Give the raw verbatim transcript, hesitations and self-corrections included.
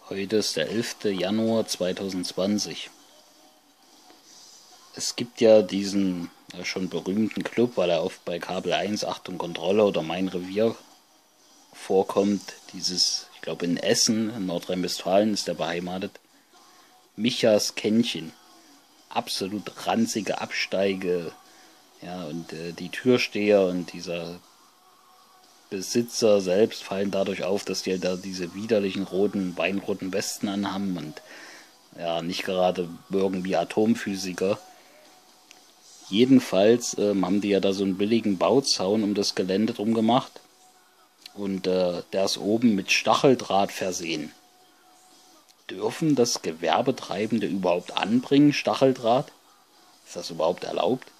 Heute ist der elfte Januar zweitausendzwanzig. Es gibt ja diesen ja, schon berühmten Club, weil er oft bei Kabel eins, Achtung Kontrolle oder Mein Revier vorkommt. Dieses, ich glaube in Essen, in Nordrhein-Westfalen ist der beheimatet. Michas Kännchen. Absolut ranzige Absteige. Ja, und äh, die Türsteher und dieser Besitzer selbst fallen dadurch auf, dass die halt da diese widerlichen roten, weinroten Westen anhaben und ja, nicht gerade irgendwie Atomphysiker. Jedenfalls ähm, haben die ja da so einen billigen Bauzaun um das Gelände drum gemacht und äh, der ist oben mit Stacheldraht versehen. Dürfen das Gewerbetreibende überhaupt anbringen, Stacheldraht? Ist das überhaupt erlaubt?